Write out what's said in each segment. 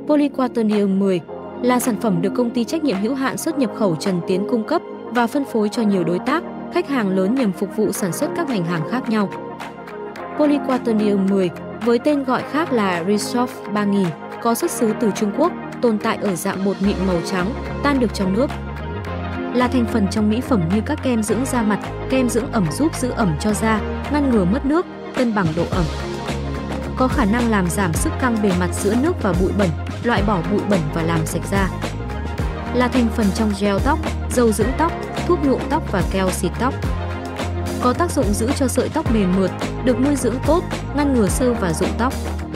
Polyquaternium 10 là sản phẩm được công ty trách nhiệm hữu hạn xuất nhập khẩu Trần Tiến cung cấp và phân phối cho nhiều đối tác, khách hàng lớn nhằm phục vụ sản xuất các ngành hàng khác nhau. Polyquaternium 10 với tên gọi khác là Resolve 3000 có xuất xứ từ Trung Quốc, tồn tại ở dạng bột mịn màu trắng, tan được trong nước. Là thành phần trong mỹ phẩm như các kem dưỡng da mặt, kem dưỡng ẩm giúp giữ ẩm cho da, ngăn ngừa mất nước, cân bằng độ ẩm. Có khả năng làm giảm sức căng bề mặt giữa nước và bụi bẩn, loại bỏ bụi bẩn và làm sạch da. Là thành phần trong gel tóc, dầu dưỡng tóc, thuốc nhuộm tóc và keo xịt tóc. Có tác dụng giữ cho sợi tóc mềm mượt, được nuôi dưỡng tốt, ngăn ngừa xơ và rụng tóc.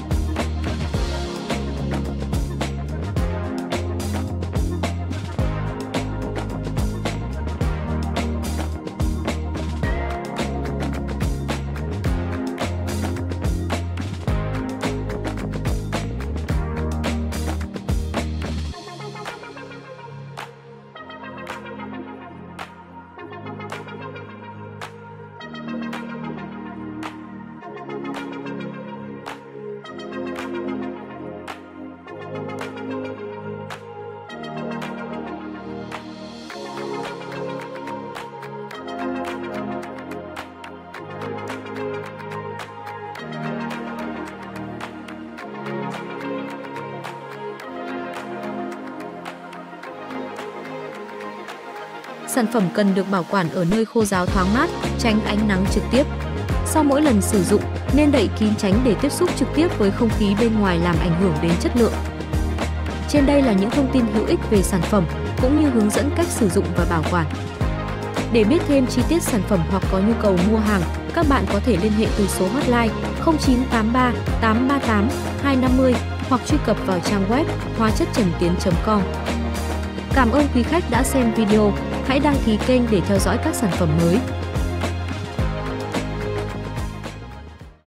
Sản phẩm cần được bảo quản ở nơi khô ráo thoáng mát, tránh ánh nắng trực tiếp. Sau mỗi lần sử dụng, nên đậy kín tránh để tiếp xúc trực tiếp với không khí bên ngoài làm ảnh hưởng đến chất lượng. Trên đây là những thông tin hữu ích về sản phẩm, cũng như hướng dẫn cách sử dụng và bảo quản. Để biết thêm chi tiết sản phẩm hoặc có nhu cầu mua hàng, các bạn có thể liên hệ từ số hotline 0983 838 250 hoặc truy cập vào trang web hóa chất trần tiến.com. Cảm ơn quý khách đã xem video. Hãy đăng ký kênh để theo dõi các sản phẩm mới.